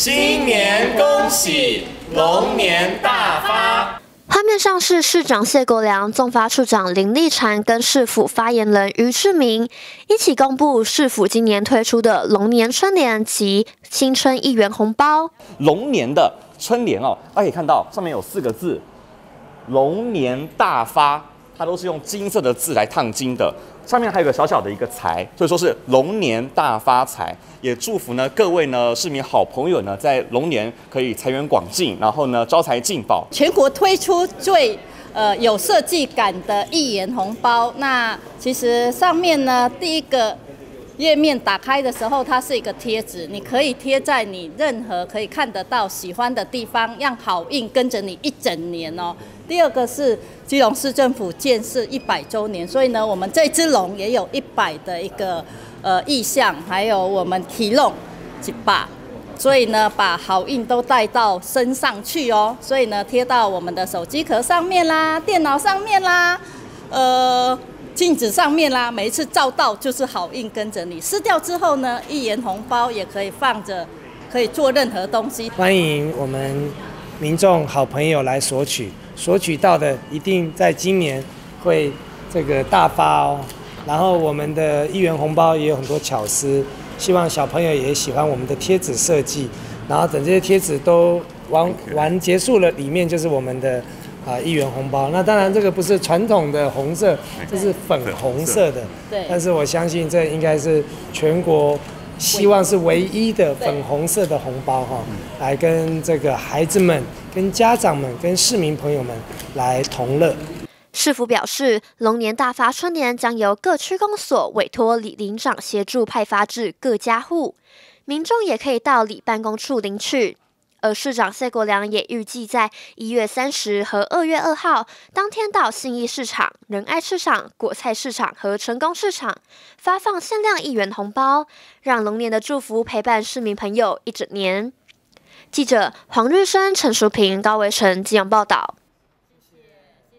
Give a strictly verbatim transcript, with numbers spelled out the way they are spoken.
新年恭喜，龙年大发。 画面上是市长谢国良、纵发处长林立婵跟市府发言人于志明一起公布市府今年推出的龙年春联及新春一元红包。 龙年的春联哦，大家可以看到上面有四个字“龙年大发”，它都是用金色的字来烫金的。上面还有个小小的一个财，所以说是龙年大发财。也祝福呢各位呢市民好朋友呢，在龙年可以财源广进，然后呢招财进宝。 全国推出最呃有设计感的一元红包，那其实上面呢第一个页面打开的时候，它是一个贴纸，你可以贴在你任何可以看得到喜欢的地方，让好运跟着你一整年哦。第二个是基隆市政府建设一百周年，所以呢，我们这只龙也有一百的一个呃意象，还有我们提龙一百，所以呢，把好运都带到身上去哦。所以呢，贴到我们的手机壳上面啦，电脑上面啦，呃。镜子上面啦，每一次照到就是好运跟着你。撕掉之后呢，一元红包也可以放着，可以做任何东西。 欢迎我们民众好朋友来索取，索取到的一定在今年会这个大发哦。然后我们的一元红包也有很多巧思，希望小朋友也喜欢我们的贴纸设计。然后等这些贴纸都完完结束了，里面就是我们的。啊，一元红包，那当然这个不是传统的红色，这是粉红色的。 对。 但是我相信这应该是全国希望是唯一的粉红色的红包哈，来跟这个孩子们、跟家长们、跟市民朋友们来同乐。 市府表示，龙年大发春联将由各区公所委托里领长协助派发至各家户，民众也可以到里办公处领取。而市长谢国良也预计在一月三十和二月二号当天到信义市场、仁爱市场、果菜市场和成功市场发放限量一元红包，让龙年的祝福陪伴市民朋友一整年。记者黄日升、陈淑平、高维成基隆报道。